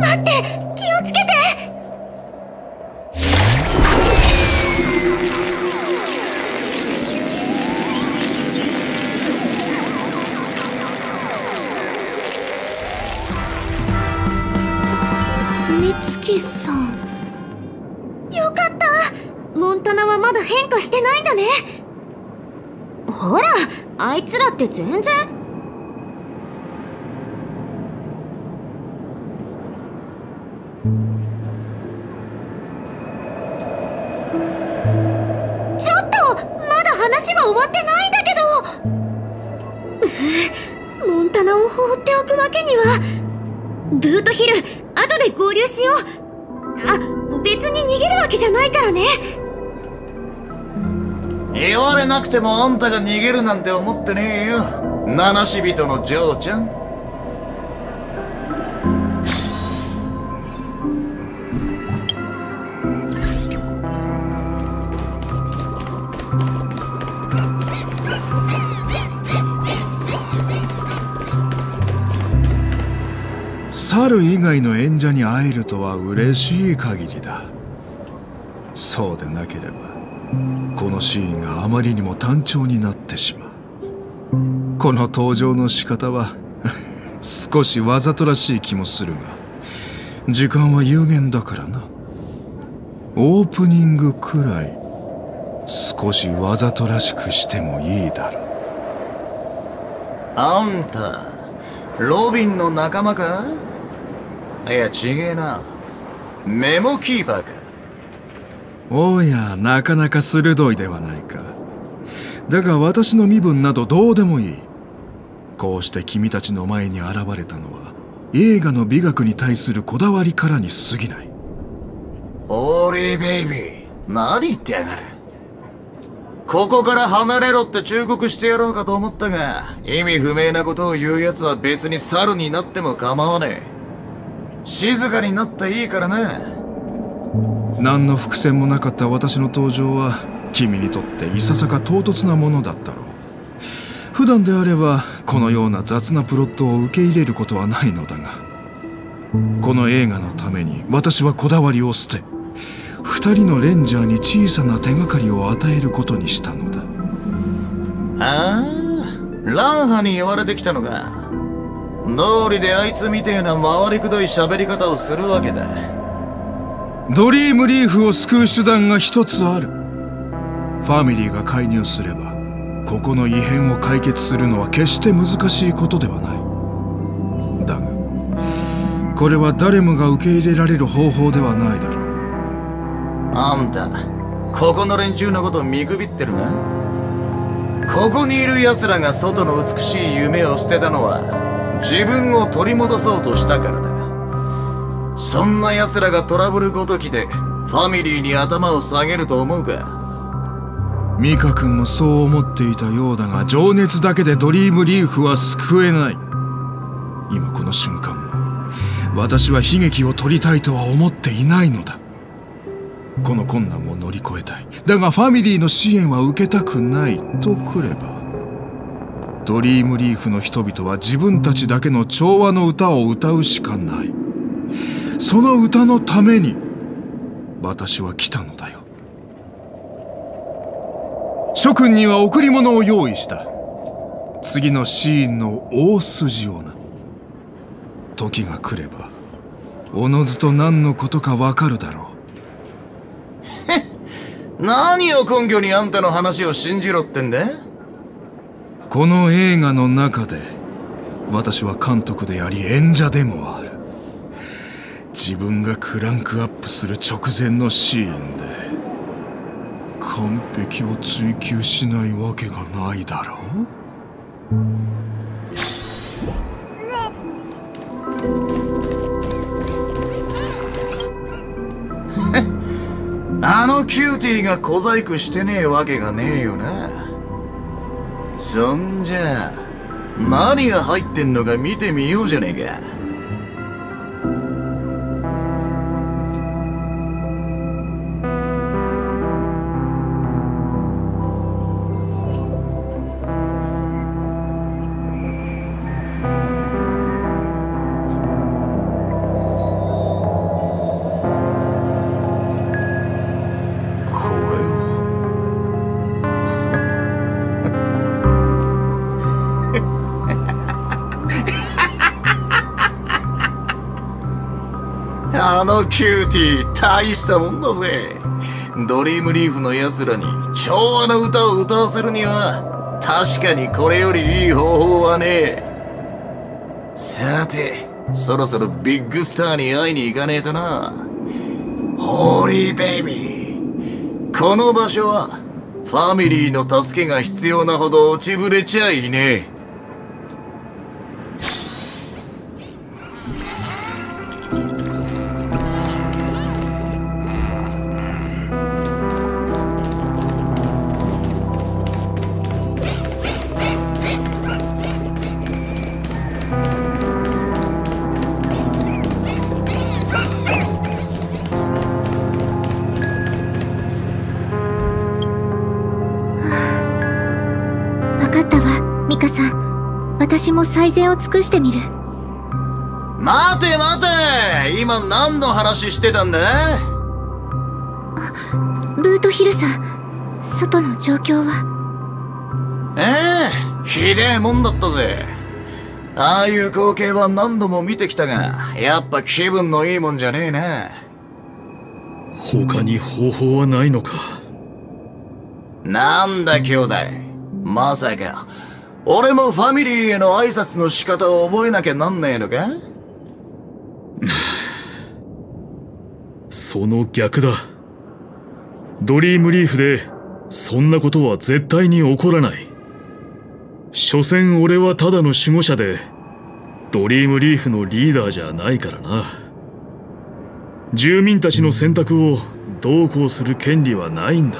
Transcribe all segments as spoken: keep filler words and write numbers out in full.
待って、気をつけて。美月さん、よかった。モンタナはまだ変化してないんだね。ほら、あいつらって全然。ちょっと、まだ話は終わってないんだけど。モンタナを放っておくわけには。ブートヒル、後で合流しよう。あ、別に逃げるわけじゃないからね。 言われなくてもあんたが逃げるなんて思ってねえよ、七死人の嬢ちゃん。 猿以外の演者に会えるとは嬉しい限りだ。そうでなければこのシーンがあまりにも単調になってしまう。この登場の仕方は少しわざとらしい気もするが、時間は有限だからな。オープニングくらい少しわざとらしくしてもいいだろう。 あんたロビンの仲間か？いや違えな、メモキーパーか。 おや、なかなか鋭いではないか。だが私の身分などどうでもいい。こうして君たちの前に現れたのは映画の美学に対するこだわりからに過ぎない。 オーリーベイビー、何言ってやがる。ここから離れろって忠告してやろうかと思ったが、意味不明なことを言う奴は別に猿になっても構わねえ。静かになっていいからな。 何の伏線もなかった私の登場は君にとっていささか唐突なものだったろう。普段であればこのような雑なプロットを受け入れることはないのだが、この映画のために私はこだわりを捨て、二人のレンジャーに小さな手がかりを与えることにしたのだ。 ああ、ランハに言われてきたのか。道理であいつみてえな回りくどい喋り方をするわけだ。 ドリームリーフを救う手段が一つある。ファミリーが介入すればここの異変を解決するのは決して難しいことではない。だがこれは誰もが受け入れられる方法ではないだろう。 あんたここの連中のこと見くびってるな。ここにいる奴らが外の美しい夢を捨てたのは自分を取り戻そうとしたからだ。そんな奴らがトラブルごときでファミリーに頭を下げると思うか。 ミカ君もそう思っていたようだが、情熱だけでドリームリーフは救えない。今この瞬間も私は悲劇を取りたいとは思っていないのだ。この困難を乗り越えたい。だがファミリーの支援は受けたくないとくれば、ドリームリーフの人々は自分たちだけの調和の歌を歌うしかない。その歌のために私は来たのだよ。諸君には贈り物を用意した。次のシーンの大筋をな。時が来ればおのずと何のことかわかるだろう。何を根拠にあんたの話を信じろってんだ。 この映画の中で私は監督であり演者でもある。自分がクランクアップする直前のシーンで完璧を追求しないわけがないだろう。 あのキューティーが小細工してねえわけがねえよな。そんじゃ何が入ってんのか見てみようじゃねえか。 あのキューティー大したもんだぜ。ドリームリーフの奴らに調和の歌を歌わせるには確かにこれよりいい方法はねえ。さてそろそろビッグスターに会いに行かねえとな。ホーリーベイビー、この場所はファミリーの助けが必要なほど落ちぶれちゃいねえ。 私も最善を尽くしてみる。 待て待て、今何の話してたんだ？ あ、ルートヒルさん、外の状況は？ ええ、ひでえもんだったぜ。ああいう光景は何度も見てきたが、やっぱ気分のいいもんじゃねえな。 他に方法はないのか？ なんだ兄弟、まさか俺もファミリーへの挨拶の仕方を覚えなきゃなんねえのか？ その逆だ。ドリームリーフでそんなことは絶対に起こらない。所詮俺はただの守護者でドリームリーフのリーダーじゃないからな。住民たちの選択をどうこうする権利はないんだ。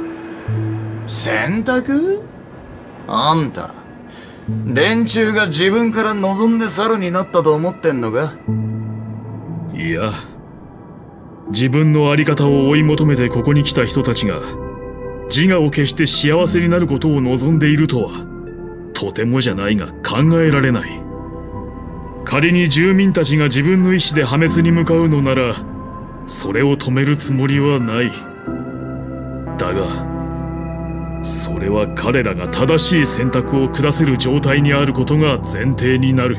選択？あんた連中が自分から望んで猿になったと思ってんのか？ いや、自分の在り方を追い求めてここに来た人たちが自我を消して幸せになることを望んでいるとはとてもじゃないが考えられない。仮に住民たちが自分の意志で破滅に向かうのならそれを止めるつもりはない。だがそれは彼らが正しい選択を下せる状態にあることが前提になる。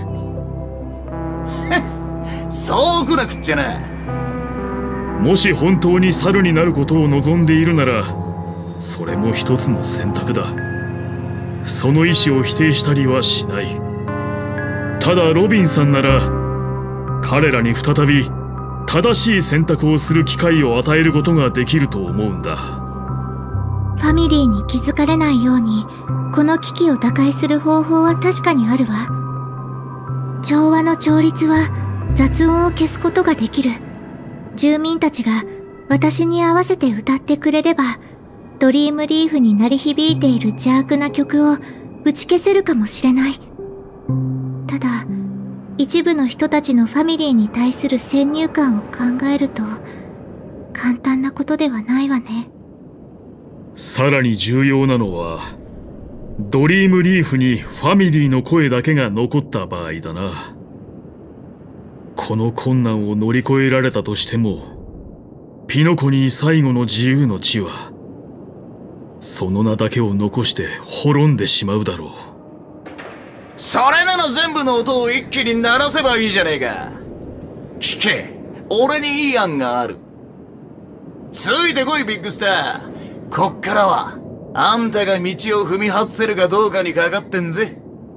そうこなくっちゃな。 もし本当に猿になることを望んでいるならそれも一つの選択だ。その意思を否定したりはしない。ただロビンさんなら彼らに再び正しい選択をする機会を与えることができると思うんだ。 ファミリーに気づかれないようにこの危機を打開する方法は確かにあるわ。調和の調律は雑音を消すことができる。住民たちが私に合わせて歌ってくれればドリームリーフに鳴り響いている邪悪な曲を打ち消せるかもしれない。ただ一部の人たちのファミリーに対する先入観を考えると簡単なことではないわね。 さらに重要なのはドリームリーフにファミリーの声だけが残った場合だな。この困難を乗り越えられたとしてもピノコニー最後の自由の地はその名だけを残して滅んでしまうだろう。 それなら全部の音を一気に鳴らせばいいじゃねえか。聞け、俺にいい案がある。ついてこいビッグスター。こっからはあんたが道を踏み外せるかどうかにかかってんぜ。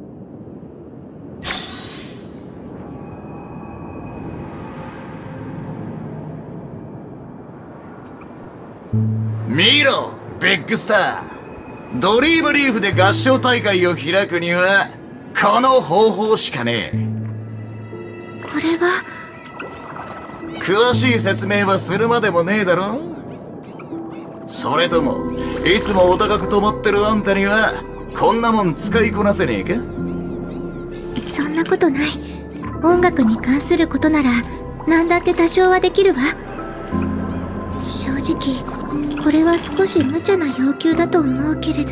見ろビッグスター、ドリームリーフで合唱大会を開くにはこの方法しかねえ。 これは詳しい説明はするまでもねえだろ。それともいつもお高く止まってるあんたにはこんなもん使いこなせねえか？ そんなことない。音楽に関することなら何だって多少はできるわ。正直これは少し無茶な要求だと思うけれど、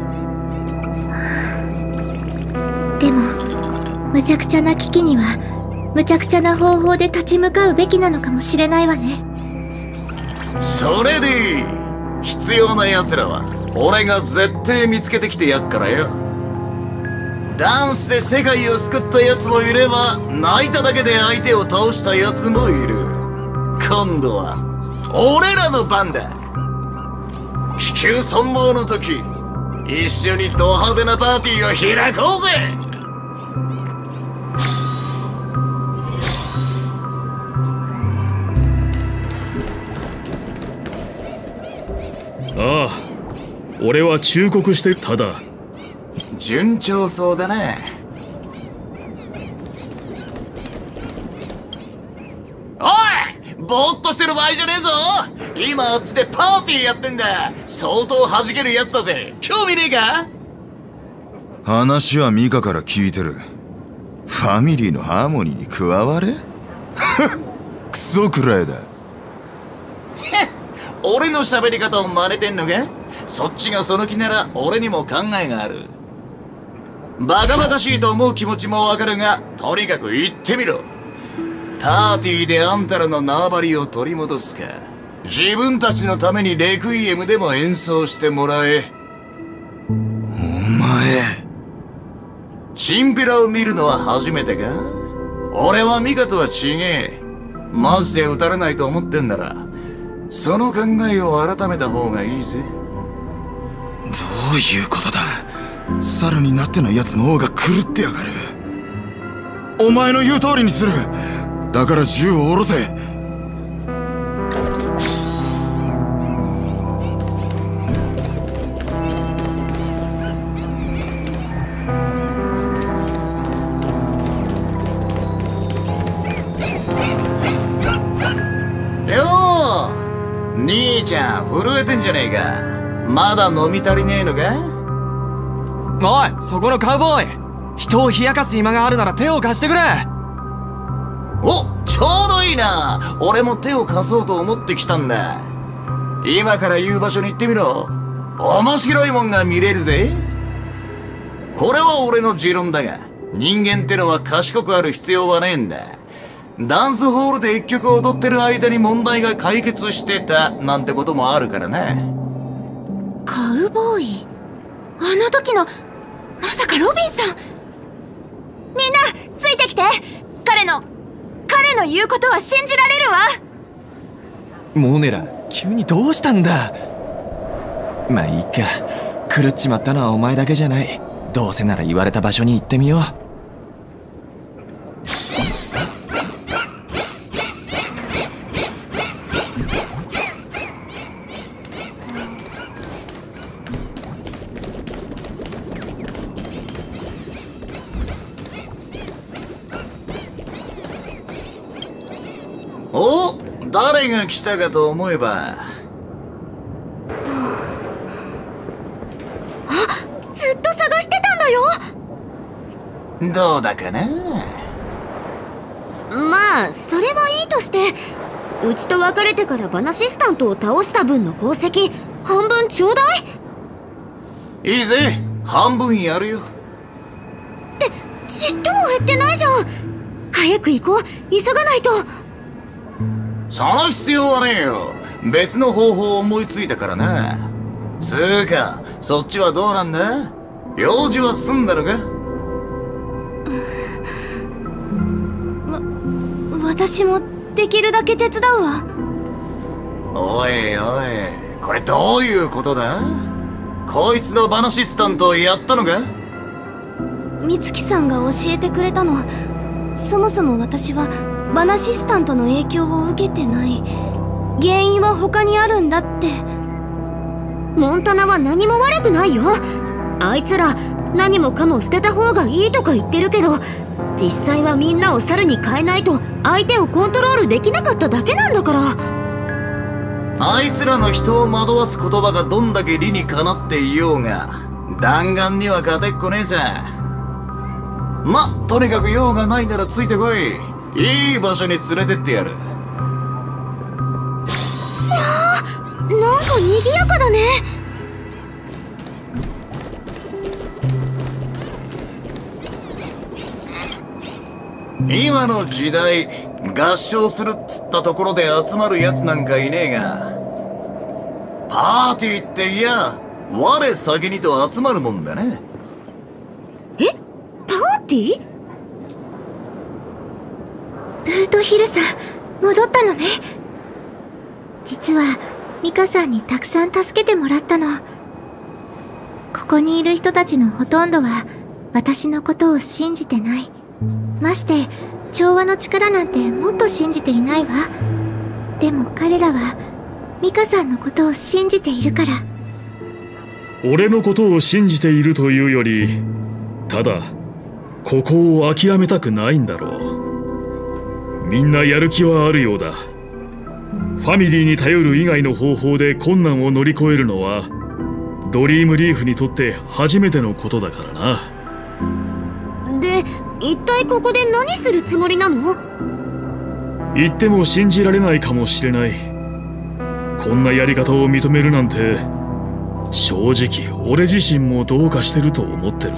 でも無茶苦茶な危機には無茶苦茶な方法で立ち向かうべきなのかもしれないわね。 それでいい。必要な奴らは俺が絶対見つけてきてやっからよ。ダンスで世界を救った奴もいれば泣いただけで相手を倒した奴もいる。 今度は俺らの番だ。気球存亡の時、一緒にド派手なパーティーを開こうぜ。 ああ、俺は忠告してただ。 順調そうだね。おい、ぼーっとしてる場合じゃねえぞ。今あっちでパーティーやってんだ。相当弾けるやつだぜ。興味ねえか？ 話はミカから聞いてる。ファミリーのハーモニーに加われクソくらいだ。 俺の喋り方を真似てんのか？そっちがその気なら俺にも考えがある。バカバカしいと思う気持ちもわかるが、とにかく言ってみろ。パーティーであんたらの縄張りを取り戻すか、自分たちのためにレクイエムでも演奏してもらえ。 お前、 チンピラを見るのは初めてか？俺はミカとは違え。マジで撃たれないと思ってんなら、その考えを改めた方がいいぜ。 どういうことだ。猿になってない奴の方が狂ってやがる。お前の言う通りにする。だから銃を下ろせ。 よう、兄ちゃん震えてんじゃねえか。まだ飲み足りねえのか？ おい、そこのカウボーイ、人を冷やかす暇があるなら手を貸してくれ。 お、ちょうどいいな。俺も手を貸そうと思ってきたんだ。今から言う場所に行ってみろ。面白いもんが見れるぜ。これは俺の持論だが、人間ってのは賢くある必要はねえんだ。ダンスホールで一曲踊ってる間に問題が解決してたなんてこともあるからな。 カウボーイ、あの時のまさかロビンさん。みんなついてきて。彼の彼の言うことは信じられるわ。 モネラ、急にどうしたんだ。まあいいか、狂っちまったのはお前だけじゃない。どうせなら言われた場所に行ってみよう。 お、誰が来たかと思えば。 あ、ずっと探してたんだよ。 どうだかな。 まあそれはいいとして、うちと別れてからバナシスタントを倒した分の功績半分ちょうだい。 いいぜ、半分やるよ。 ってちっとも減ってないじゃん。早く行こう、急がないと。 その必要はねえよ。別の方法を思いついたからな。つーか、そっちはどうなんだ？用事は済んだのか？ わ、私もできるだけ手伝うわ。 おいおい、これどういうことだ？こいつのバナシスタントをやったのか？ 美月さんが教えてくれたの。そもそも私はバナシスタントの影響を受けてない。原因は他にあるんだって。 モンタナは何も悪くないよ。あいつら何もかも捨てた方がいいとか言ってるけど、実際はみんなを猿に変えないと相手をコントロールできなかっただけなんだから。 あいつらの人を惑わす言葉がどんだけ理にかなっていようが、弾丸には勝てっこねえさ。ま、とにかく用がないならついてこい。いい場所に連れてってやる。 なんか賑やかだね。 今の時代、合唱するっつったところで集まるやつなんかいねえが、パーティーっていや、我先にと集まるもんだね。 え？パーティー？ ルートヒルさん、戻ったのね。 実はミカさんにたくさん助けてもらったの。ここにいる人たちのほとんどは私のことを信じてない。まして調和の力なんてもっと信じていないわ。でも彼らはミカさんのことを信じているから。 俺のことを信じているというより、ただここを諦めたくないんだろう。みんなやる気はあるようだ。ファミリーに頼る以外の方法で困難を乗り越えるのはドリームリーフにとって初めてのことだからな。 で、一体ここで何するつもりなの？ 言っても信じられないかもしれない。こんなやり方を認めるなんて、正直俺自身もどうかしてると思ってる。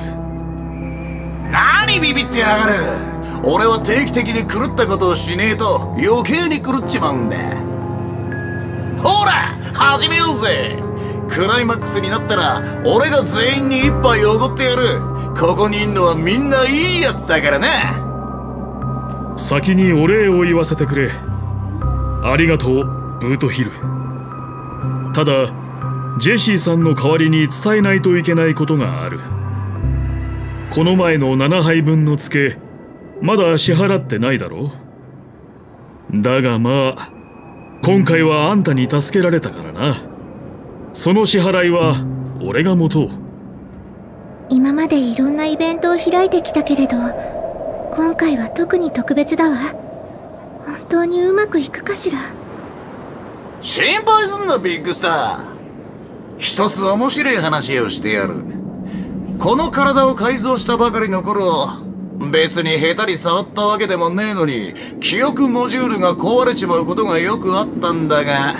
何ビビってやがる。俺は定期的に狂ったことをしねえと余計に狂っちまうんだ。ほら始めようぜ。クライマックスになったら俺が全員に一杯おごってやる。ここにいんのはみんないいやつだからな。 先にお礼を言わせてくれ。ありがとうブートヒル。ただジェシーさんの代わりに伝えないといけないことがある。この前のななはいぶんのツケまだ支払ってないだろう。だがまあ今回はあんたに助けられたからな。その支払いは俺が持とう。 今までいろんなイベントを開いてきたけれど、今回は特に特別だわ。本当にうまくいくかしら。 心配すんなビッグスター。一つ面白い話をしてやる。この体を改造したばかりの頃、別に下手に触ったわけでもねえのに記憶モジュールが壊れちまうことがよくあったんだが、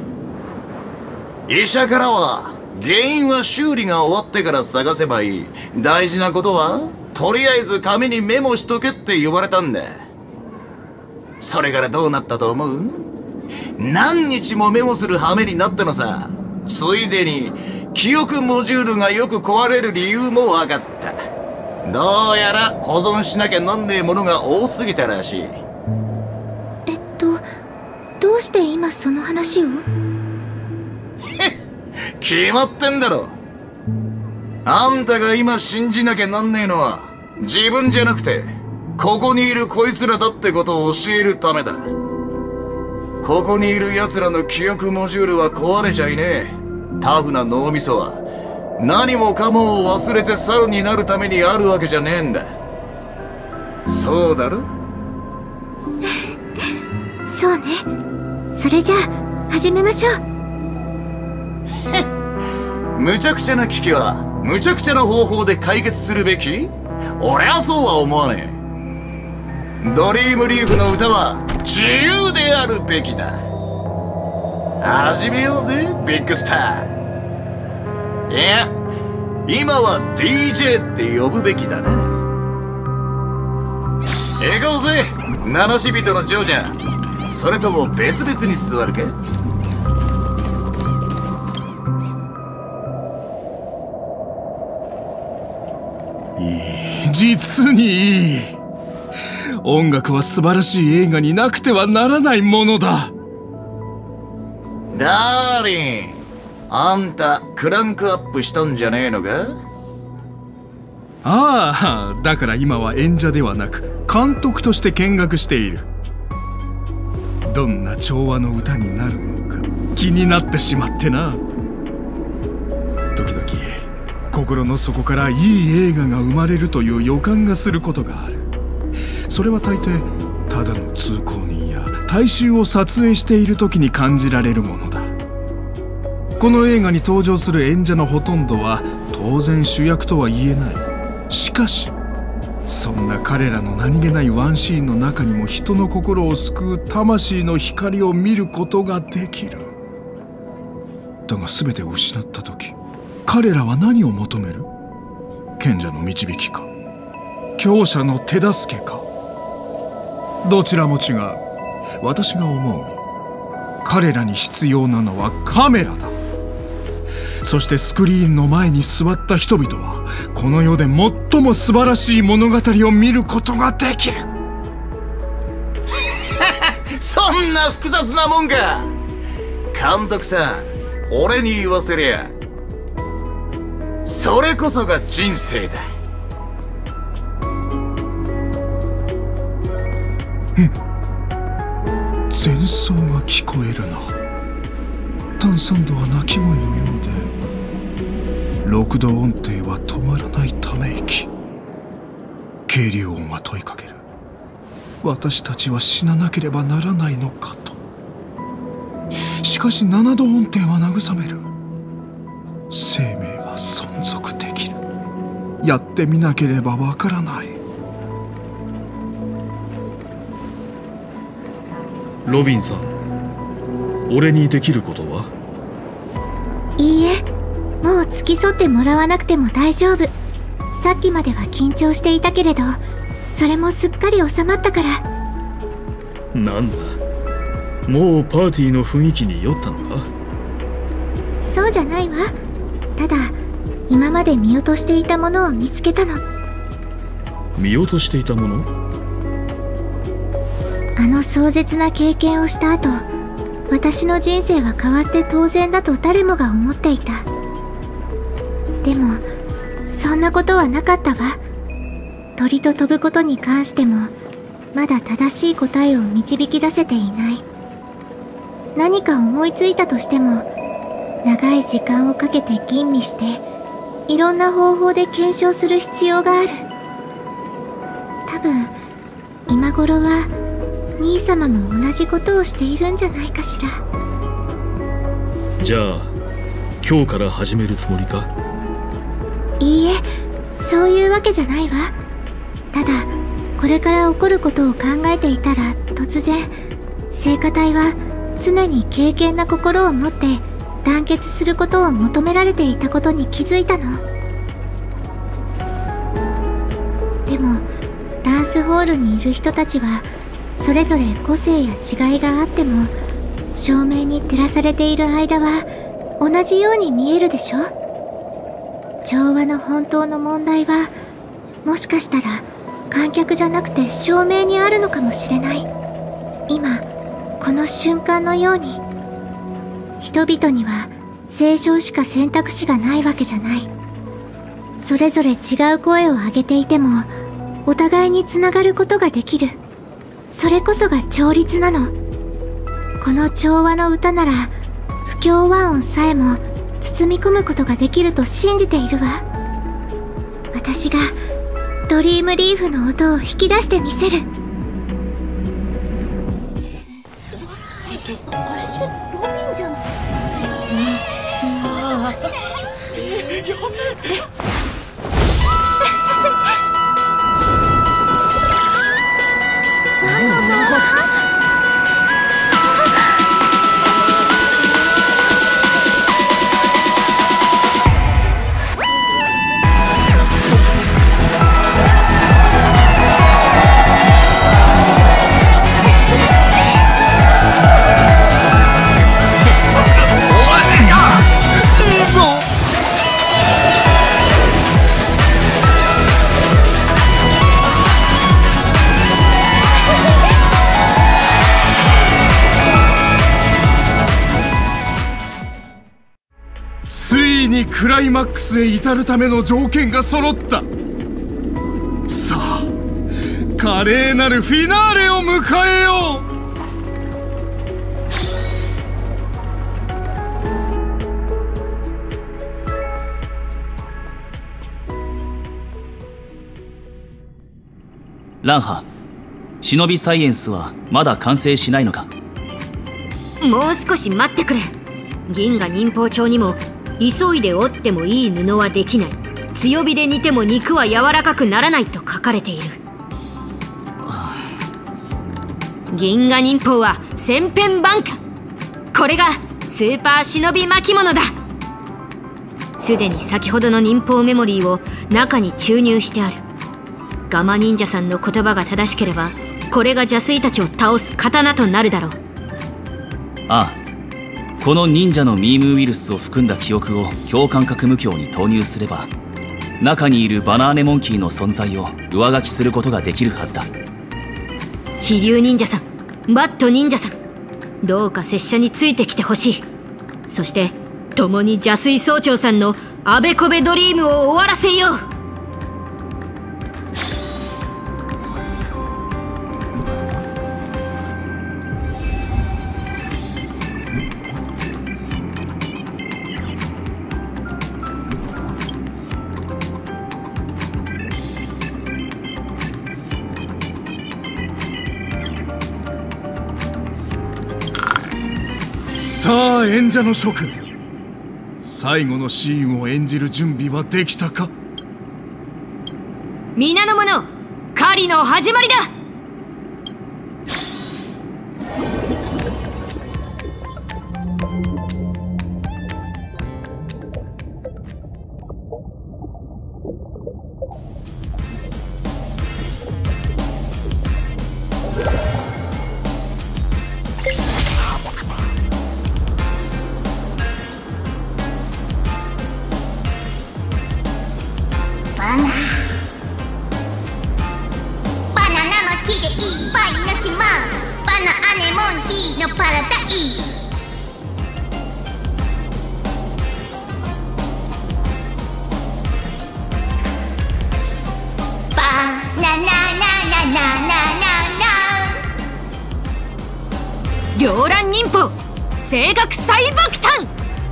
医者からは原因は修理が終わってから探せばいい。大事なことはとりあえず紙にメモしとけって言われたんだ。それからどうなったと思う？何日もメモする羽目になったのさ。ついでに記憶モジュールがよく壊れる理由も分かった。どうやら保存しなきゃなんねえものが多すぎたらしい。 えっとどうして今その話を？ 決まってんだろ。あんたが今信じなきゃなんねえのは自分じゃなくてここにいるこいつらだってことを教えるためだ。ここにいる奴らの記憶モジュールは壊れちゃいねえ。タフな脳みそは何もかもを忘れて猿になるためにあるわけじゃねえんだ。そうだろ？ そうね。それじゃあ始めましょう。 むちゃくちゃな危機はむちゃくちゃな方法で解決するべき？俺はそうは思わねえ。ドリームリーフの歌は自由であるべきだ。始めようぜビッグスター。いや今は ディージェー って呼ぶべきだな。行こうぜ七死人のジョージャン。それとも別々に座るか？ いい、実にいい。音楽は素晴らしい映画になくてはならないものだ。 ダーリン、あんたクランクアップしたんじゃねえのか？ ああ、だから今は演者ではなく監督として見学している。どんな調和の歌になるのか気になってしまってな。時々心の底からいい映画が生まれるという予感がすることがある。それは大抵ただの通行人や大衆を撮影している時に感じられるものだ。この映画に登場する演者のほとんどは当然主役とは言えない。しかしそんな彼らの何気ないワンシーンの中にも人の心を救う魂の光を見ることができる。だが全てを失った時、彼らは何を求める？賢者の導きか、強者の手助けか。どちらも違う。私が思うに彼らに必要なのはカメラだ。そしてスクリーンの前に座った人々はこの世で最も素晴らしい物語を見ることができる。 そんな複雑なもんか。 監督さん、俺に言わせりゃそれこそが人生だ。 前奏が聞こえるな。炭酸度は鳴き声のようで、六度音程は止まらないため息。渓流音は問いかける。私たちは死ななければならないのかと。しかし七度音程は慰める。生命は存続できる。やってみなければわからない。 ロビンさん、俺にできることは？ いいえ、もう付き添ってもらわなくても大丈夫。さっきまでは緊張していたけれど、それもすっかり収まったから。 なんだ、もうパーティーの雰囲気に酔ったのか？ そうじゃないわ。ただ今まで見落としていたものを見つけたの。 見落としていたもの？ あの壮絶な経験をした後、私の人生は変わって当然だと誰もが思っていた。でもそんなことはなかったわ。鳥と飛ぶことに関してもまだ正しい答えを導き出せていない。何か思いついたとしても長い時間をかけて吟味していろんな方法で検証する必要がある。多分今頃は兄様も同じことをしているんじゃないかしら。 じゃあ今日から始めるつもりか？ いいえ、そういうわけじゃないわ。ただこれから起こることを考えていたら、突然聖歌隊は常に敬虔な心を持って団結することを求められていたことに気づいたの。でもダンスホールにいる人たちはそれぞれ個性や違いがあっても、照明に照らされている間は同じように見えるでしょ。調和の本当の問題はもしかしたら観客じゃなくて照明にあるのかもしれない。今この瞬間のように。人々には斉唱しか選択肢がないわけじゃない。それぞれ違う声を上げていてもお互いにつながることができる。それこそが調律なの。この調和の歌なら不協和音さえも包み込むことができると信じているわ。私がドリームリーフの音を引き出してみせる。あれってロビンじゃない？ クライマックスへ至るための条件が揃った。さあ華麗なるフィナーレを迎えよう。 ランハ、忍びサイエンスはまだ完成しないのか？ もう少し待ってくれ。銀河忍法帳にも急いで折ってもいい布はできない、強火で煮ても肉は柔らかくならないと書かれている。銀河忍法は千変万化。これがスーパー忍び巻物だ。すでに先ほどの忍法メモリーを中に注入してある。ガマ忍者さんの言葉が正しければ、これが邪推たちを倒す刀となるだろう。 ああ、この忍者のミームウイルスを含んだ記憶を共感覚無境に投入すれば、中にいるバナーネモンキーの存在を上書きすることができるはずだ。 飛竜忍者さん、バット忍者さん、どうか拙者についてきてほしい。 そして共に邪水総長さんのあべこべドリームを終わらせよう。 さあ演者の諸君、最後のシーンを演じる準備はできたか？ 皆の者、狩りの始まりだ。 バナバナナの木でいっぱいの島、バナアネモンキーのパラダイス。バナナナナナナナナ。 両乱忍法声楽再爆誕。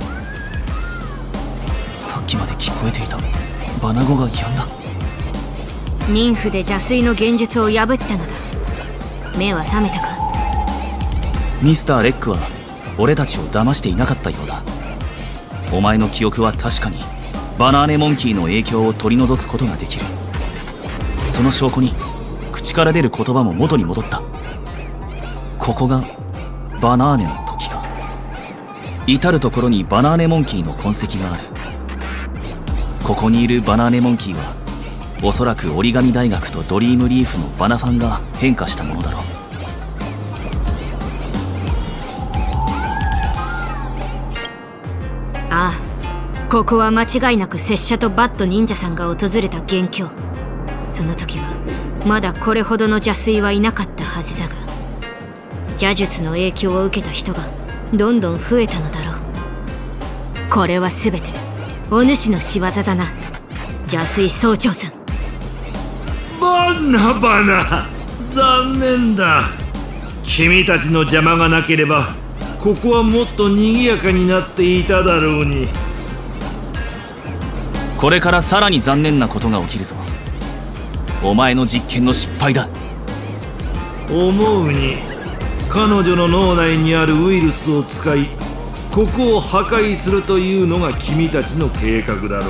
さっきまで聞こえていたバナ語がやんだ。 妊婦で邪水の幻術を破ったのだ。目は覚めたか？ ミスターレックは俺たちを騙していなかったようだ。お前の記憶は確かにバナーネモンキーの影響を取り除くことができる。その証拠に口から出る言葉も元に戻った。ここがバナーネの時か。至る所にバナーネモンキーの痕跡がある。ここにいるバナーネモンキーはおそらく折り紙大学とドリームリーフのバナファンが変化したものだろう。 ああ、ここは間違いなく拙者とバッド忍者さんが訪れた元凶。その時はまだこれほどの邪水はいなかったはずだが、邪術の影響を受けた人がどんどん増えたのだろう。これは全てお主の仕業だな、邪水総長さん。 バナバナ、残念だ。君たちの邪魔がなければここはもっと賑やかになっていただろうに。 これからさらに残念なことが起きるぞ。お前の実験の失敗だ。 思うに彼女の脳内にあるウイルスを使いここを破壊するというのが君たちの計画だろ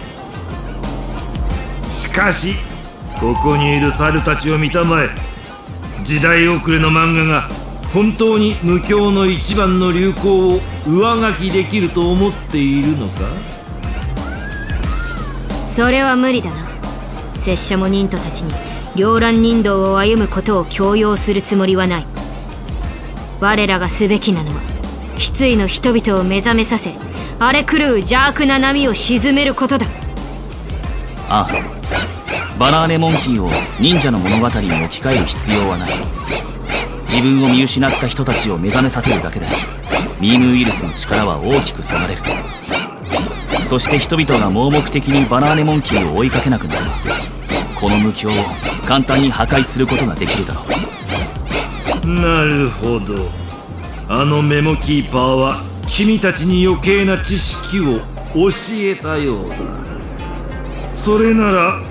う。しかしここにいる猿たちを見たまえ。時代遅れの漫画が本当に無教の一番の流行を上書きできると思っているのか？ それは無理だな。拙者も忍徒たちに両乱忍道を歩むことを強要するつもりはない。我らがすべきなのは失意の人々を目覚めさせ、荒れ狂う邪悪な波を鎮めることだ。 ああ、バナーネモンキーを忍者の物語に置き換える必要はない。自分を見失った人たちを目覚めさせるだけでミームウイルスの力は大きく下がれる。そして人々が盲目的にバナーネモンキーを追いかけなくなる。この無教を簡単に破壊することができるだろう。 なるほど。あのメモキーパーは君たちに余計な知識を教えたようだ。それなら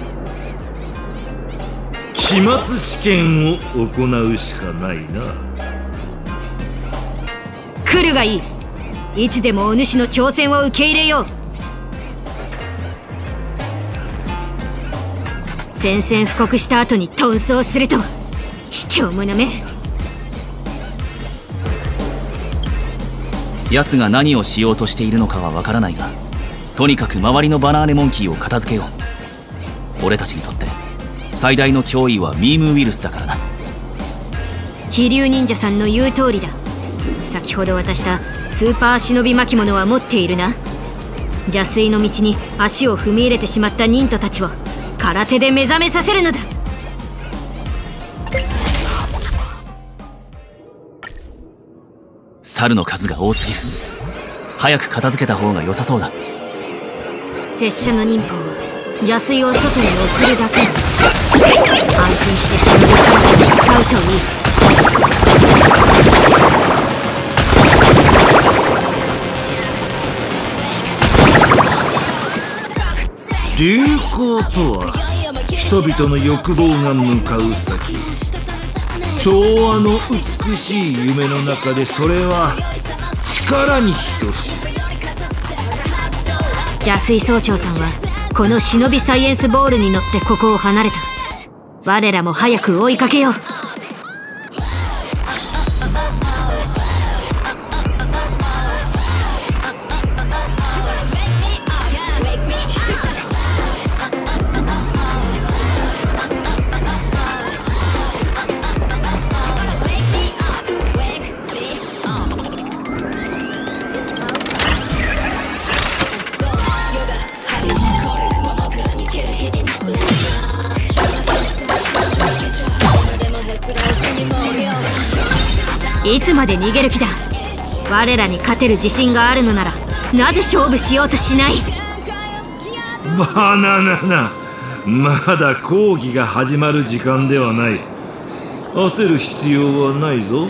期末試験を行うしかないな。 来るがいい。いつでもお主の挑戦を受け入れよう。宣戦布告した後に遁走するとは卑怯者め。 奴が何をしようとしているのかはわからないが、とにかく周りのバナーネモンキーを片付けよう。俺たちにとって最大の脅威はミームウイルスだからな。 飛竜忍者さんの言う通りだ。先ほど渡したスーパー忍び巻物は持っているな。邪水の道に足を踏み入れてしまった忍徒たちを空手で目覚めさせるのだ。 猿の数が多すぎる。 早く片付けた方が良さそうだ。 拙者の忍法は邪水を外に送るだけ。安心して忍び体に使うといい。 流行とは人々の欲望が向かう先。調和の美しい夢の中でそれは力に等しい。 邪水総長さんはこの忍びサイエンスボールに乗ってここを離れた。我らも早く追いかけよう。いつまで逃げる気だ。我らに勝てる自信があるのならなぜ勝負しようとしない。 バナナナ、まだ講義が始まる時間ではない。焦る必要はないぞ。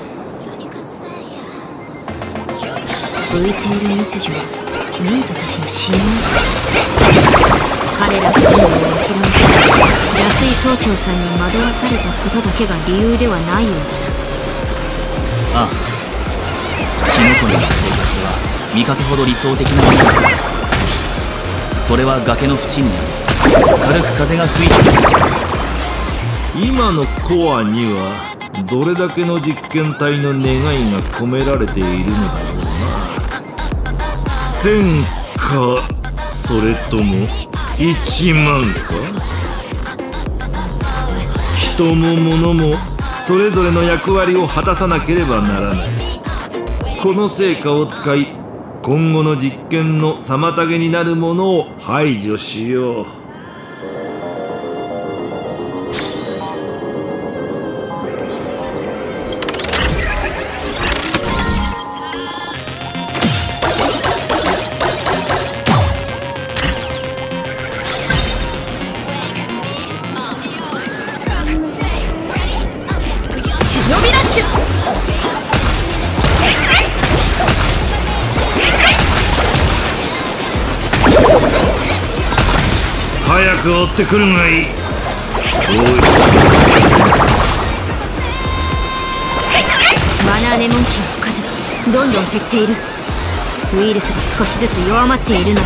浮いている密樹はミートたちの指紋。彼らが今を諦めて邪水総長さんに惑わされたことだけが理由ではないようだな。 ああ、キノコの生活は見かけほど理想的なものだ。それは崖の縁にあり、軽く風が吹いている。 今のコアにはどれだけの実験体の願いが込められているのだろうな。千か、それとも一万か。人も物もそれぞれの役割を果たさなければならない。この成果を使い今後の実験の妨げになるものを排除しよう。早く追ってくるがいい。 マナーネモンキーの数がどんどん減っている。ウイルスが少しずつ弱まっているのだ。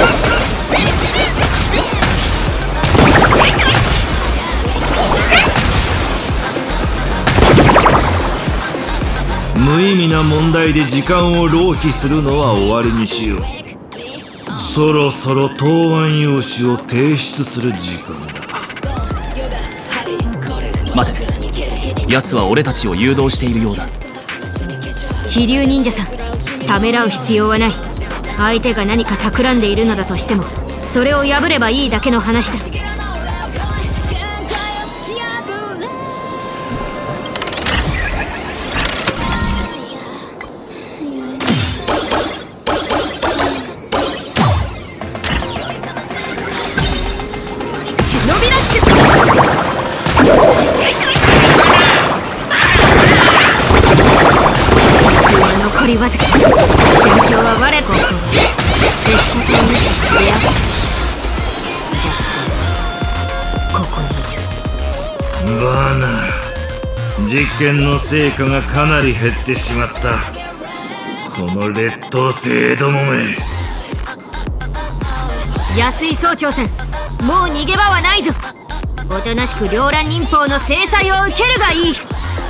無意味な問題で時間を浪費するのは終わりにしよう。そろそろ答案用紙を提出する時間だ。 待て、奴は俺たちを誘導しているようだ。 飛竜忍者さん、ためらう必要はない。相手が何か企んでいるのだとしてもそれを破ればいいだけの話だ。残りわずか。戦況は我ら高校。拙者と無視出会う。邪水、ここにいる。 バーナー、実験の成果がかなり減ってしまった。この劣等生どもめ。 邪水総長さん、もう逃げ場はないぞ。おとなしく両乱忍法の制裁を受けるがいい。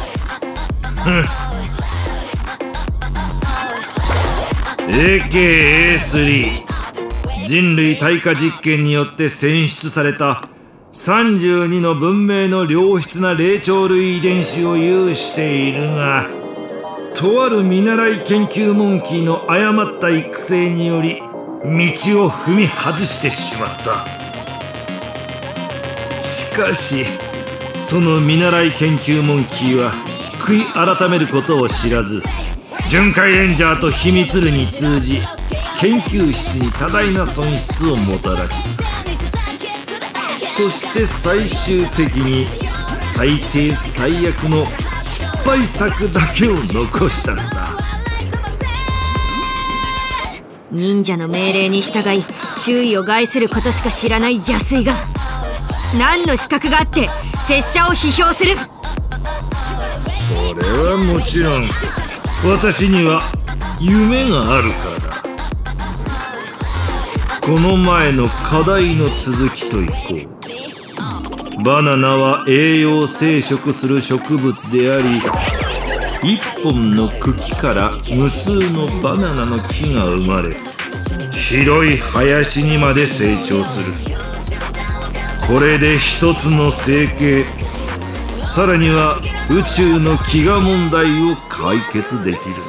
エーケーエースリー 人類対価実験によって選出されたさんじゅうにの文明の良質な霊長類遺伝子を有しているが、とある見習い研究モンキーの誤った育成により道を踏み外してしまった。しかしその見習い研究モンキーは悔い改めることを知らず、巡回レンジャーと秘密裏に通じ研究室に多大な損失をもたらした。そして最終的に最低最悪の失敗作だけを残したのだ。 忍者の命令に従い周囲を害することしか知らない邪推が何の資格があって拙者を批評する。 それはもちろん私には夢があるからだ。この前の課題の続きといこう。バナナは栄養生殖する植物であり、一本の茎から無数のバナナの木が生まれ、広い林にまで成長する。これで一つの生計、さらには宇宙の飢餓問題を解決できるのだ。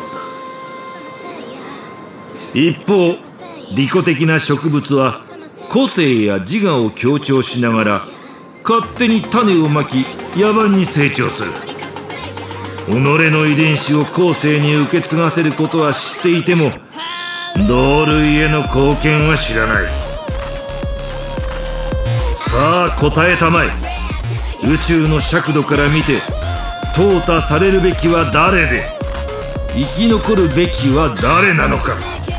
一方、利己的な植物は個性や自我を強調しながら勝手に種をまき野蛮に成長する。己の遺伝子を後世に受け継がせることは知っていても同類への貢献は知らない。さあ答えたまえ。宇宙の尺度から見て淘汰されるべきは誰で生き残るべきは誰なのか。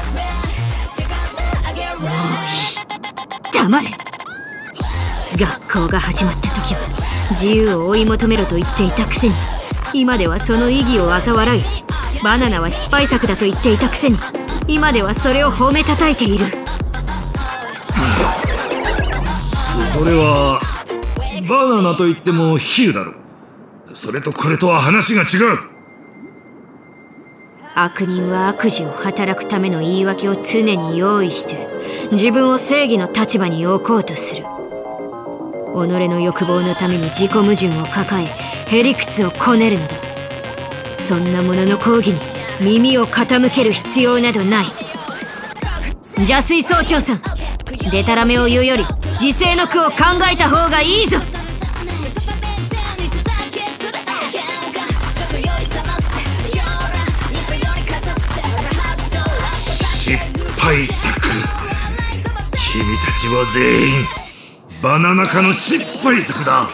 黙れ。学校が始まった時は自由を追い求めろと言っていたくせに、今ではその意義を嘲笑い、バナナは失敗作だと言っていたくせに今ではそれを褒めたたえている。 それはバナナと言っても比喩だろ。それとこれとは話が違う。 悪人は悪事を働くための言い訳を常に用意して自分を正義の立場に置こうとする。己の欲望のために自己矛盾を抱えへりくつをこねるのだ。そんなものの講義に耳を傾ける必要などない。邪推総長さん、デタラメを言うより自制の句を考えた方がいいぞ。 失敗作。君たちは全員バナナ科の失敗作だ。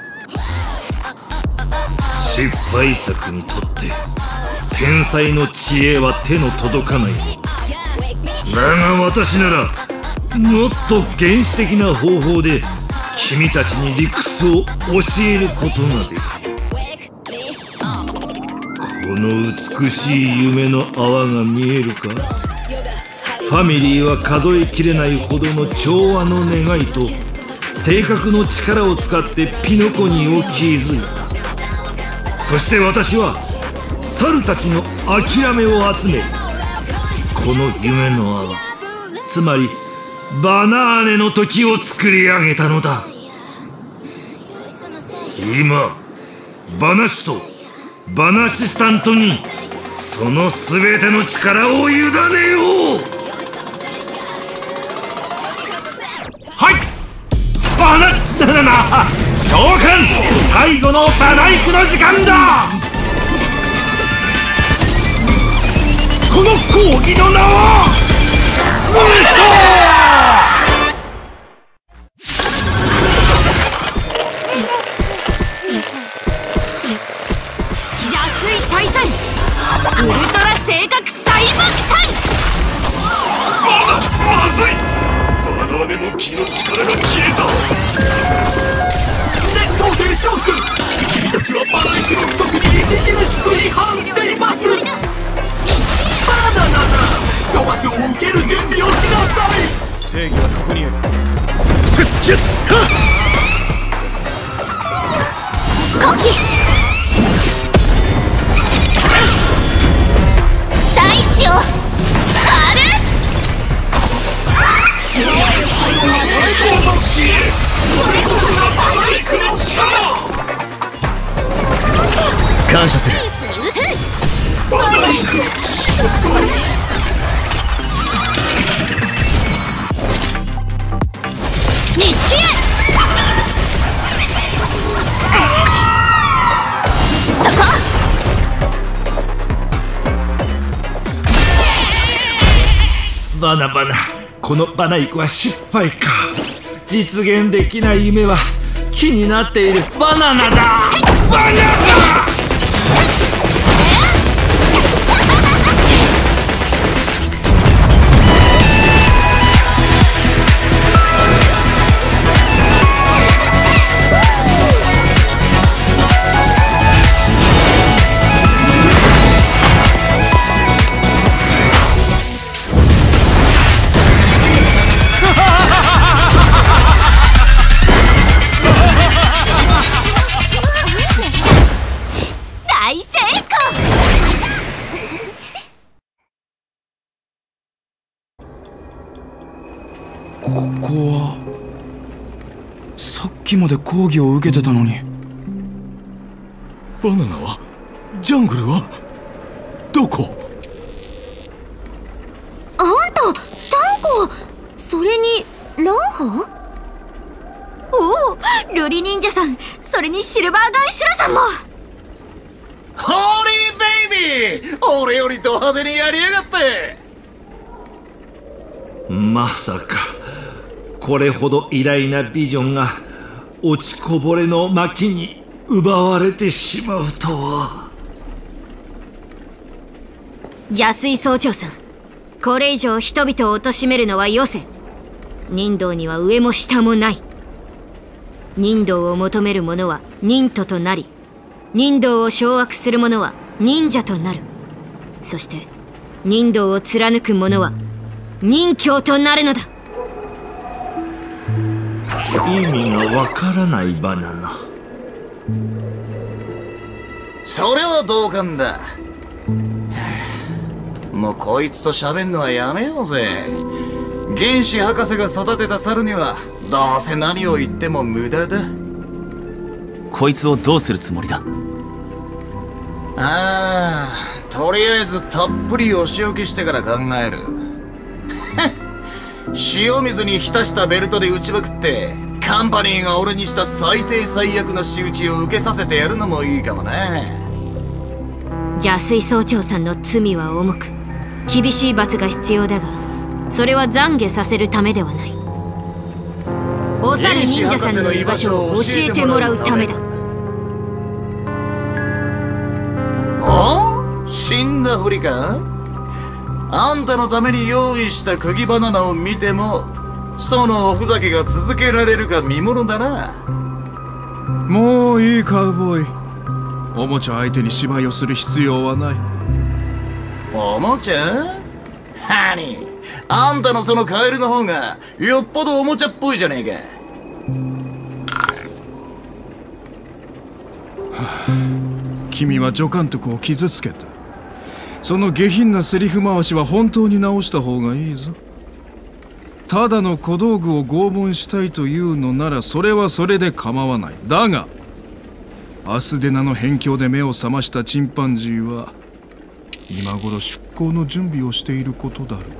失敗作にとって天才の知恵は手の届かないものだが、私ならもっと原始的な方法で君たちに理屈を教えることができる。この美しい夢の泡が見えるか。ファミリーは数えきれないほどの調和の願いと性格の力を使ってピノコニーを築いた。そして私は猿たちの諦めを集め、この夢の泡、つまりバナーネの時を作り上げたのだ。今バナシとバナシスタントにその全ての力を委ねよう。はい、バナナナ召喚、最後のバナイクの時間だ。この講義の名は邪推大戦ウルトラ正確細爆体。 まずい、バナナネモンキーの力が消えた。 熱湯性ショック。君たちはバナイクの規則に著しく違反しています。バナナだ、処罰を受ける準備をしなさい。 正義はここにある。 せっちゃっ後期大地を張る。 感謝する。 錦絵そこ。 バナバナ、このバナイクは失敗か。実現できない夢は木になっているバナナだ。バナナここはさっきまで講義を受けてたのに。バナナはジャングルはどこ？ あんたタンコ、それにランハ？おお、瑠璃忍者さん、それにシルバーガンシュラさんも。 ホーリーベイビー、俺よりド派手にやりやがって。 まさかこれほど偉大なビジョンが落ちこぼれの薪に奪われてしまうとは。 邪水総長さん、これ以上人々を貶めるのはよせ。忍道には上も下もない。忍道を求める者は忍徒となり、忍道を掌握する者は忍者となる。そして忍道を貫く者は忍教となるのだ。 意味がわからないバナナ。 それは同感だ。もうこいつと喋んのはやめようぜ。原始博士が育てた猿にはどうせ何を言っても無駄だ。 こいつをどうするつもりだ？ ああ、とりあえずたっぷりお仕置きしてから考える。塩水に浸したベルトで打ちまくってカンパニーが俺にした最低最悪の仕打ちを受けさせてやるのもいいかもね。 邪水総長さんの罪は重く厳しい罰が必要だが、それは懺悔させるためではない。お猿忍者さんの居場所を教えてもらうためだ。 お？死んだふりか？あんたのために用意した釘バナナを見てもそのおふざけが続けられるか見ものだな。 もういいカウボーイ、おもちゃ相手に芝居をする必要はない。 おもちゃ？ハニー、あんたのそのカエルの方がよっぽどおもちゃっぽいじゃねえか。 はあ、君は助監督を傷つけた。その下品なセリフ回しは本当に直した方がいいぞ。ただの小道具を拷問したいというのならそれはそれで構わない。だがアスデナの辺境で目を覚ましたチンパンジーは今頃出航の準備をしていることだろう。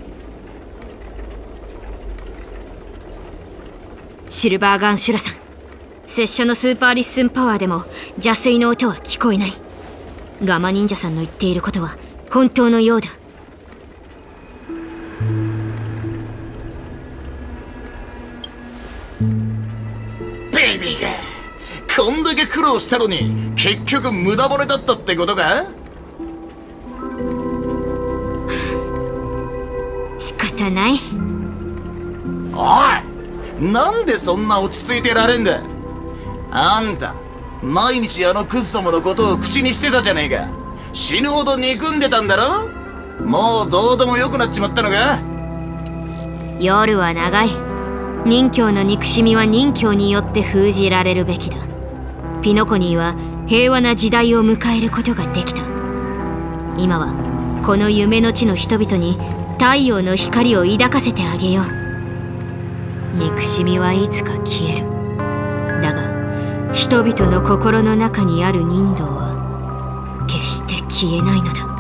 シルバーガンシュラさん、拙者のスーパーリッスンパワーでも邪水の音は聞こえない。ガマ忍者さんの言っていることは本当のようだ。 ベイビーがこんだけ苦労したのに結局無駄骨だったってことか？ 仕方ない。 おい、なんでそんな落ち着いてられんだ。あんた毎日あのクズどものことを口にしてたじゃねえか。死ぬほど憎んでたんだろ。もうどうでもよくなっちまったのか。 夜は長い。忍教の憎しみは忍教によって封じられるべきだ。ピノコニーは平和な時代を迎えることができた。今はこの夢の地の人々に太陽の光を抱かせてあげよう。憎しみはいつか消える。だが人々の心の中にある忍道は決して消えないのだ。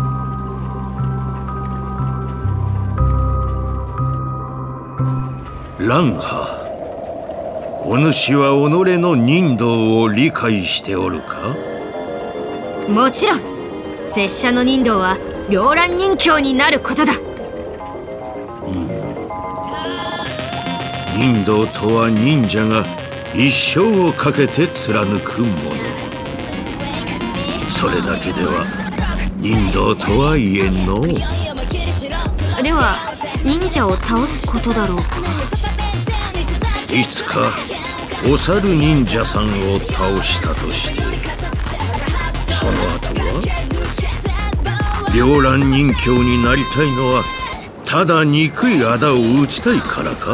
ランハ、お主は己の忍道を理解しておるか？ もちろん。拙者の忍道は両乱忍教になることだ。 忍道とは忍者が一生をかけて貫くもの。それだけでは忍道とは言えんの。 では忍者を倒すことだろうか。 いつかお猿忍者さんを倒したとして、その後は両乱人侠になりたいのはただ憎い仇を討ちたいからか。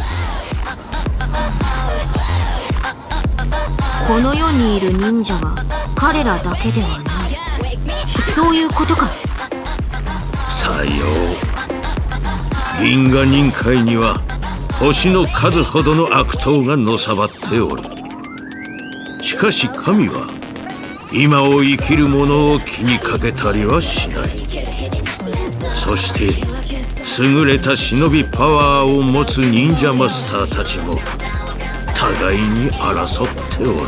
この世にいる忍者は彼らだけではない、そういうことか。 さよう。銀河忍界には星の数ほどの悪党がのさばっておる。しかし神は今を生きる者を気にかけたりはしない。そして優れた忍びパワーを持つ忍者マスターたちも互いに争っておる。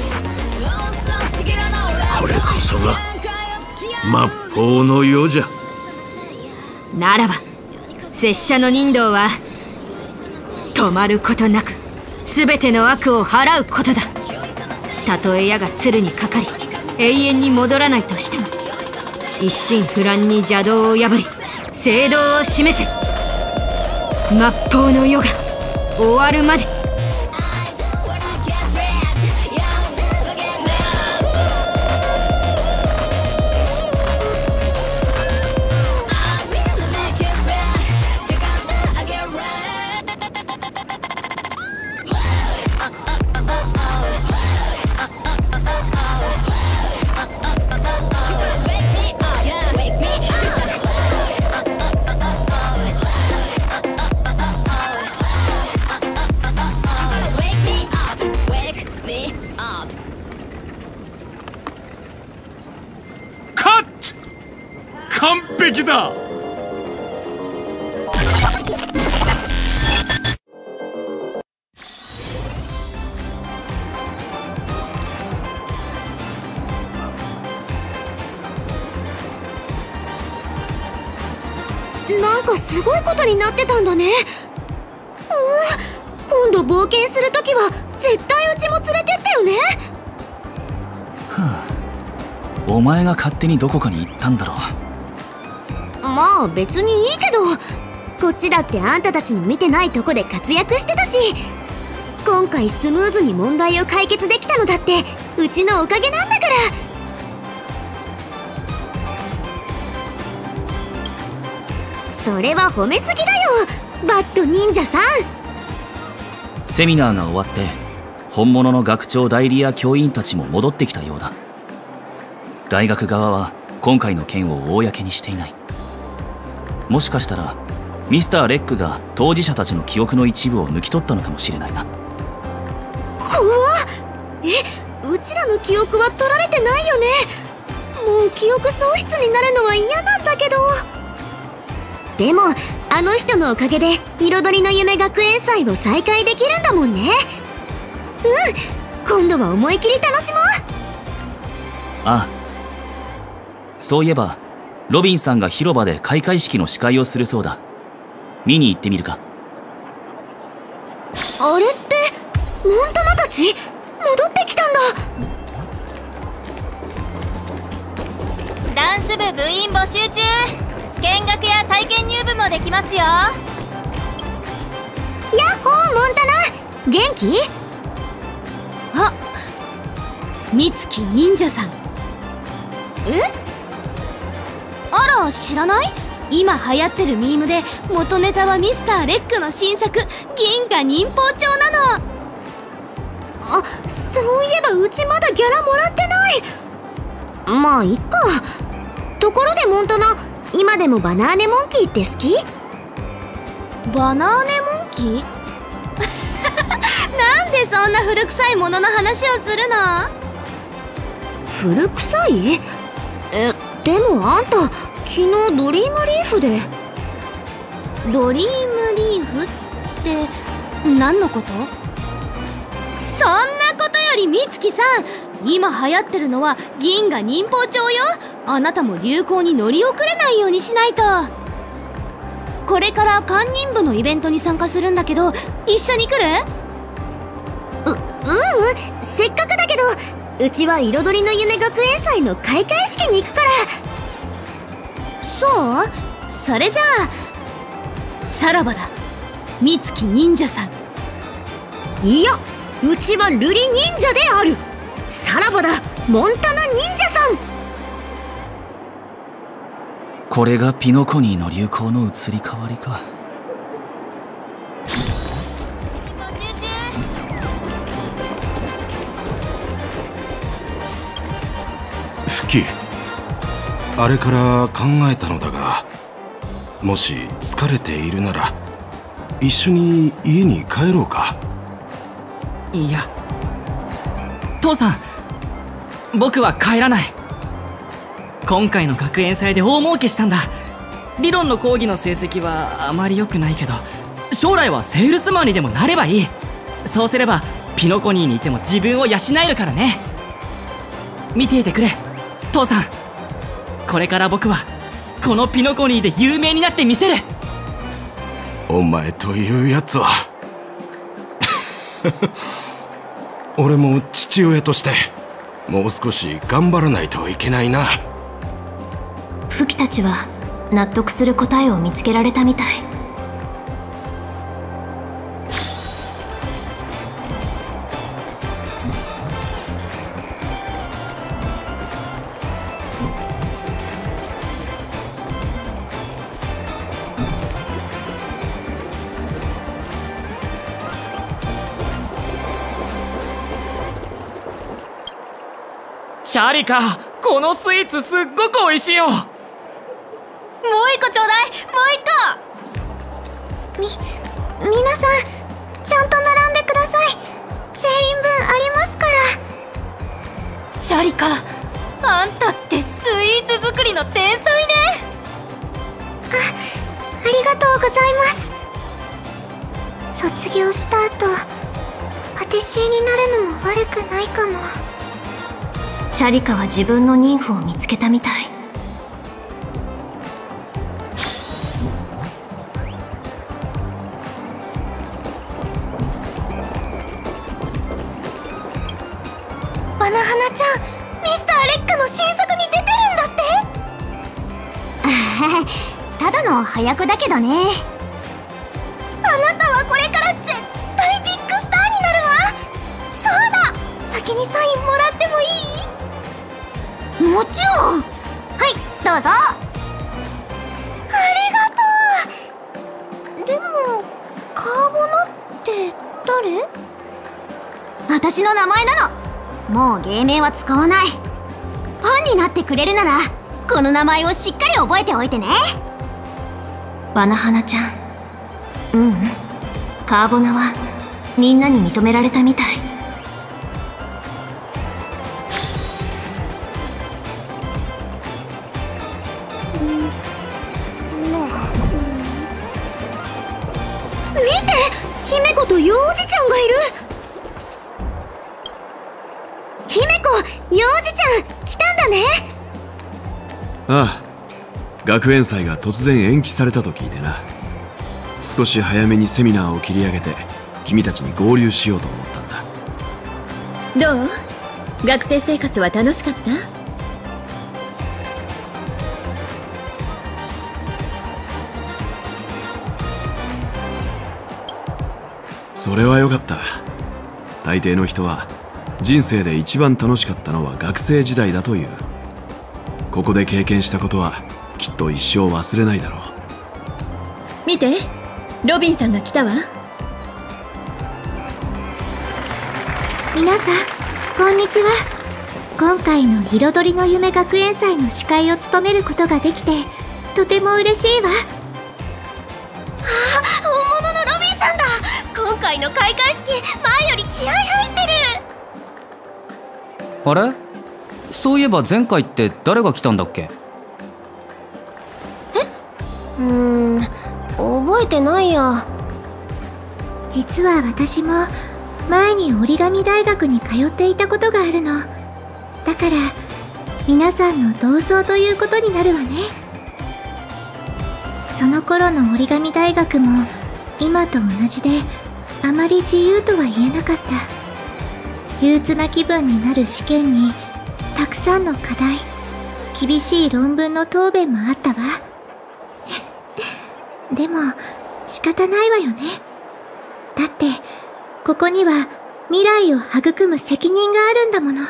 これこそが末法の世じゃ。 ならば拙者の忍道は止まることなく全ての悪を払うことだ。たとえ矢が鶴にかかり永遠に戻らないとしても、一心不乱に邪道を破り正道を示せ。末法の世が終わるまで。 完璧だ。 なんかすごいことになってたんだね。うわ、今度冒険するときは絶対うちも連れてってよね。 はあ、お前が勝手にどこかに行ったんだろう。 まあ別にいいけど、こっちだってあんたたちの見てないとこで活躍してたし、今回スムーズに問題を解決できたのだってうちのおかげなんだから。それは褒めすぎだよ、バッド忍者さん。 セミナーが終わって本物の学長代理や教員たちも戻ってきたようだ。大学側は今回の件を公にしていない。もしかしたらミスターレックが当事者たちの記憶の一部を抜き取ったのかもしれないな。 怖っ。え、うちらの記憶は取られてないよね。もう記憶喪失になるのは嫌なんだけど。でもあの人のおかげで彩りの夢学園祭を再開できるんだもんね。うん、今度は思い切り楽しもう。 ああ、そういえばロビンさんが広場で開会式の司会をするそうだ。見に行ってみるか。 あれってモンタナたち戻ってきたんだ。 ダンス部部員募集中。見学や体験入部もできますよ。 やっほーモンタナ、元気？ あ、美月忍者さん。 え？あら、知らない？ 今流行ってるミームで元ネタはミスターレックの新作銀河忍法帳なの。 あ、そういえばうちまだギャラもらってない。まあいっか。ところでモンタナ、今でもバナーネモンキーって好き？ バナーネモンキーなんでそんな古臭いものの話をするの？ 古臭い？え、でもあんた昨日ドリームリーフで。 ドリームリーフって何のこと？そんなことより美月さん、今流行ってるのは銀河忍法帳よ。あなたも流行に乗り遅れないようにしないと。 これから堪忍部のイベントに参加するんだけど、一緒に来る？う、ううん、せっかくだけどうちは彩りの夢学園祭の開会式に行くから。そう？それじゃあさらばだ、美月忍者さん。いや、うちは瑠璃忍者である。さらばだ、モンタナ忍者さん。 これがピノコニーの流行の移り変わりか。 フキ、あれから考えたのだが、もし疲れているなら一緒に家に帰ろうか。 いや、父さん、僕は帰らない。今回の学園祭で大儲けしたんだ。理論の講義の成績はあまり良くないけど、将来はセールスマンにでもなればいい。そうすればピノコニーにいても自分を養えるからね。見ていてくれ父さん、これから僕はこのピノコニーで有名になってみせる。 お前というやつは俺も父親としてもう少し頑張らないといけないな。 フキたちは納得する答えを見つけられたみたい。 チャリカ、このスイーツすっごく美味しいよ。もう一個ちょうだい、もう一個。み、皆さんちゃんと並んでください。全員分ありますから。 チャリカ、あんたってスイーツ作りの天才ね。 あ、ありがとうございます。卒業した後パティシエになるのも悪くないかも。 チャリカは自分の妊婦を見つけたみたい。 バナハナちゃん、ミスターレックの新作に出てるんだってただの早役だけどね。 あなたはこれから絶対ビッグスターになるわ。そうだ、先にサインもらってもいい？ もちろん。はい、どうぞ。 ありがとう。でもカーボナって誰？ 私の名前なの。もう芸名は使わない。ファンになってくれるならこの名前をしっかり覚えておいてね。バナハナちゃん、ううん、カーボナはみんなに認められたみたい。見て、姫子と幼児ちゃんがいる。姫子、幼児ちゃん来たんだね。 ああ、学園祭が突然延期されたと聞いてな。少し早めにセミナーを切り上げて君たちに合流しようと思ったんだ。 どう？学生生活は楽しかった？ それはよかった。大抵の人は人生で一番楽しかったのは学生時代だという。ここで経験したことはきっと一生忘れないだろう。 見て、ロビンさんが来たわ。 皆さんこんにちは。今回の彩りの夢学園祭の司会を務めることができてとても嬉しいわ。 あ、本物のロビンさんだ。今回の開会式、前より気合入ってる。 あれ？そういえば前回って誰が来たんだっけ？ うーん、覚えてないや。 実は私も前に折り紙大学に通っていたことがあるの。だから皆さんの同窓ということになるわね。そその頃の折り紙大学も今と同じであまり自由とは言えなかった。憂鬱な気分になる試験にたくさんの課題、厳しい論文の答弁もあったわ。でも仕方ないわよね。だってここには未来を育む責任があるんだもの。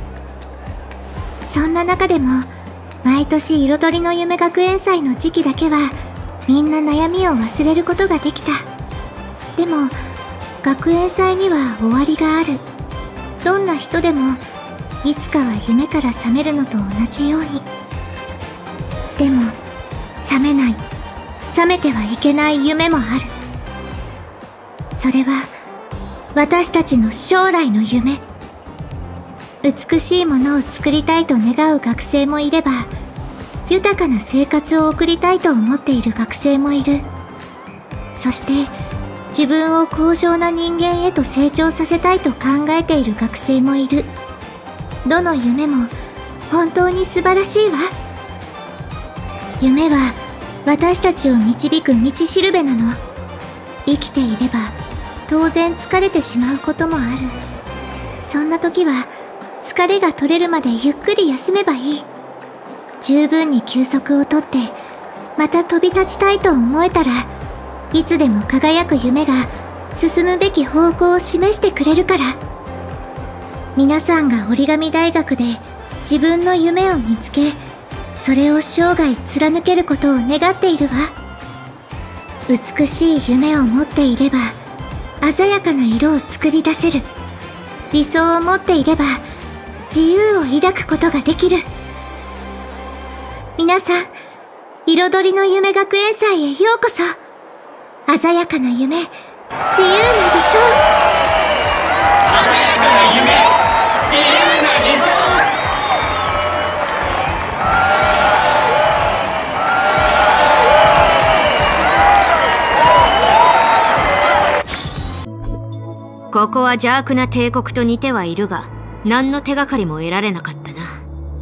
そんな中でも毎年彩りの夢学園祭の時期だけはみんな悩みを忘れることができた。でも学園祭には終わりがある。どんな人でもいつかは夢から覚めるのと同じように。でも覚めない、覚めてはいけない夢もある。それは私たちの将来の夢。美しいものを作りたいと願う学生もいれば、豊かな生活を送りたいと思っている学生もいる。そして自分を高尚な人間へと成長させたいと考えている学生もいる。どの夢も本当に素晴らしいわ。夢は私たちを導く道しるべなの。生きていれば当然疲れてしまうこともある。そんな時は疲れが取れるまでゆっくり休めばいい。十分に休息をとってまた飛び立ちたいと思えたら、いつでも輝く夢が進むべき方向を示してくれるから。皆さんが折り紙大学で自分の夢を見つけ、それを生涯貫けることを願っているわ。美しい夢を持っていれば鮮やかな色を作り出せる。理想を持っていれば自由を抱くことができる。皆さん、彩りの夢学園祭へようこそ。鮮やかな夢、自由な理想。鮮やかな夢、自由な理想。 ここは邪悪な帝国と似てはいるが、何の手がかりも得られなかったな。ん？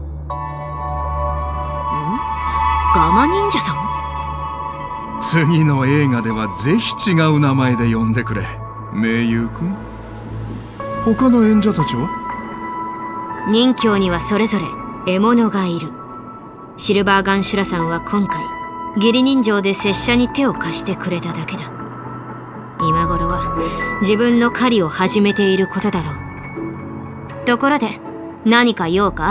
ガマ忍者さん？ 次の映画ではぜひ違う名前で呼んでくれ、名優くん。他の演者たちは？ 任侠にはそれぞれ獲物がいる。シルバーガンシュラさんは今回義理人情で拙者に手を貸してくれただけだ。今頃は自分の狩りを始めていることだろう。ところで何か用か？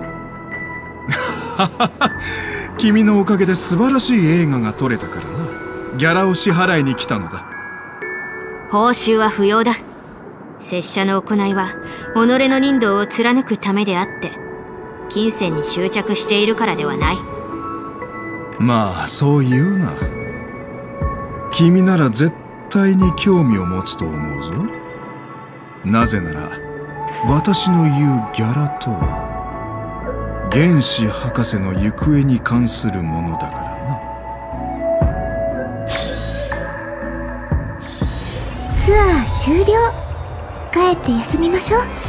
君のおかげで素晴らしい映画が撮れたからな。ギャラを支払いに来たのだ。 報酬は不要だ。拙者の行いは己の人道を貫くためであって、金銭に執着しているからではない。 まあそう言うな。君なら絶対に興味を持つと思うぞ。なぜなら私の言うギャラとは原子博士の行方に関するものだからな。 ツアー終了。帰って休みましょう。